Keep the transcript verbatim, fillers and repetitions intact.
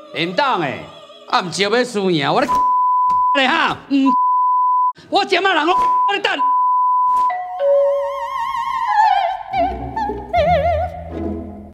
连当诶，啊，唔招要输赢，我咧咧哈，唔，我这马人我咧等。